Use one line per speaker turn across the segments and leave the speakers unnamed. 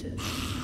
better.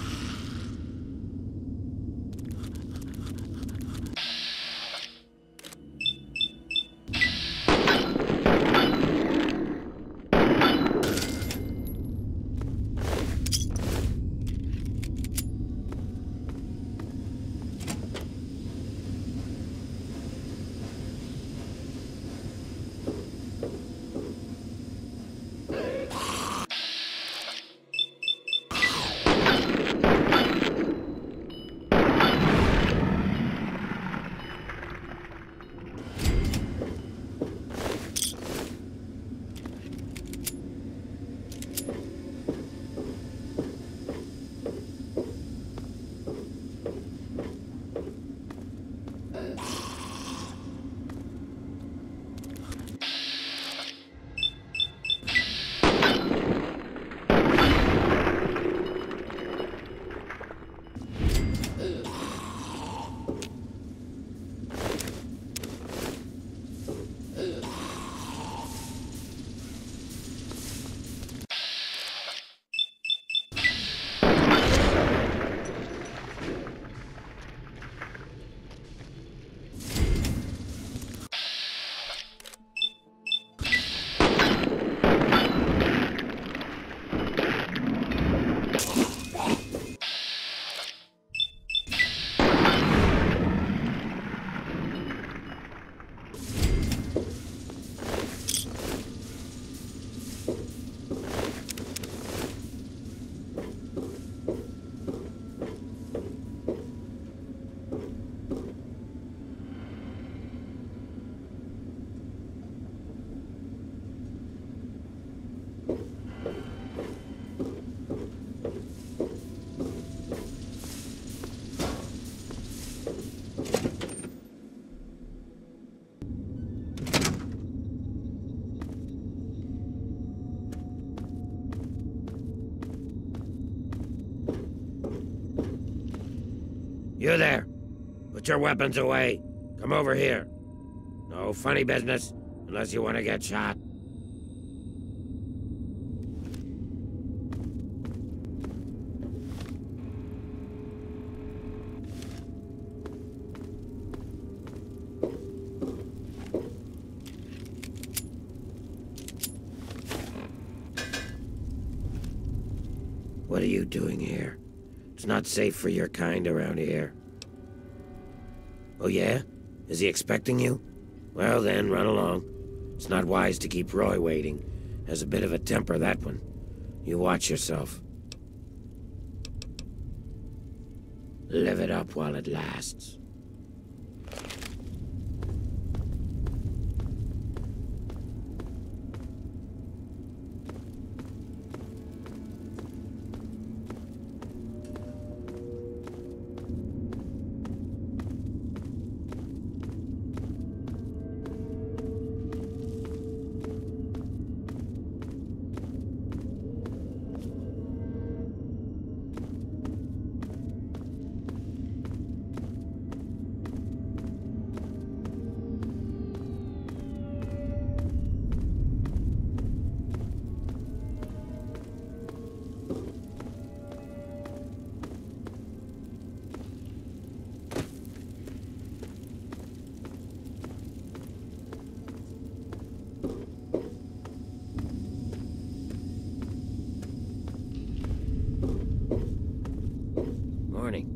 You there! Put your weapons away. Come over here. No funny business, unless you want to get shot. What are you doing here? It's not safe for your kind around here. Oh yeah? Is he expecting you? Well then, run along. It's not wise to keep Roy waiting. Has a bit of a temper, that one. You watch yourself. Live it up while it lasts. Morning.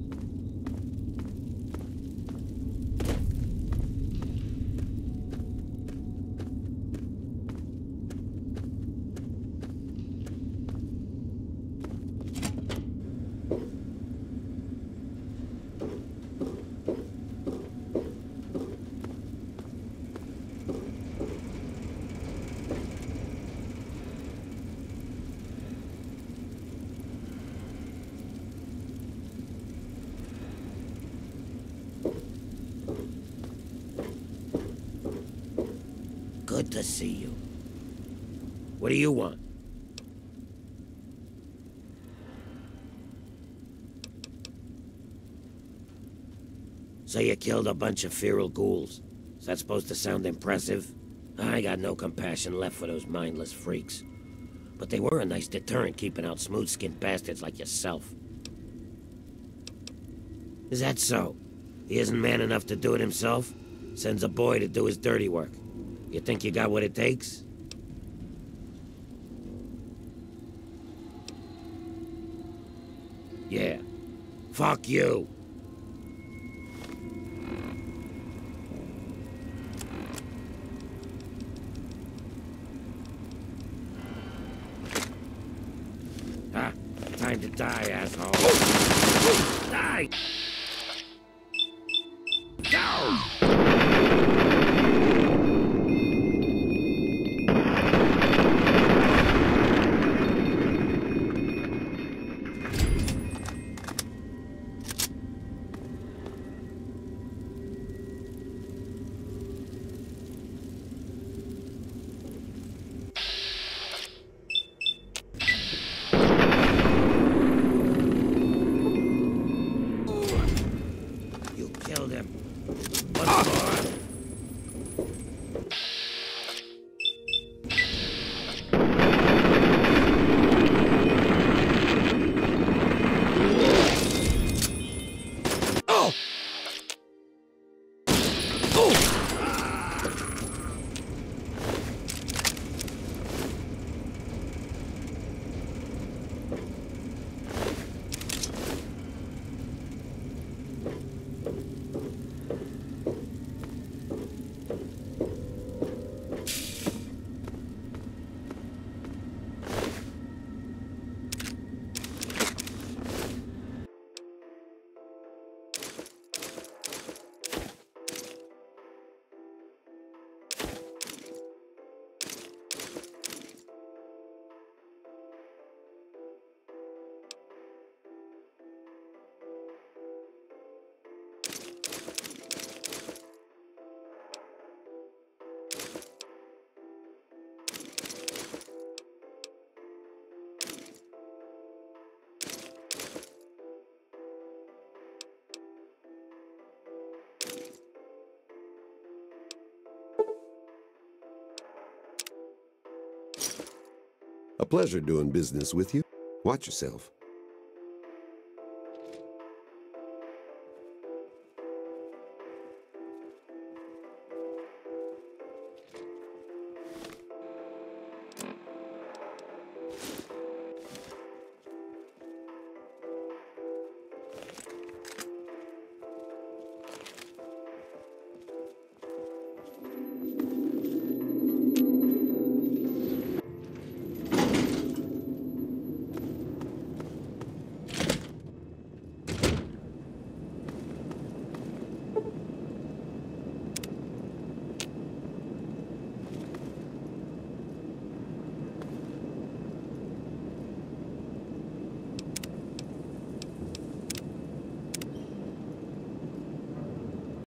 Good to see you. What do you want? So you killed a bunch of feral ghouls. Is that supposed to sound impressive? I got no compassion left for those mindless freaks. But they were a nice deterrent keeping out smooth-skinned bastards like yourself. Is that so? He isn't man enough to do it himself? Sends a boy to do his dirty work. You think you got what it takes? Yeah. Fuck you. Ah, time to die, asshole. Die! Go! You killed him. Once more. Oh! Oh!
A pleasure doing business with you. Watch yourself.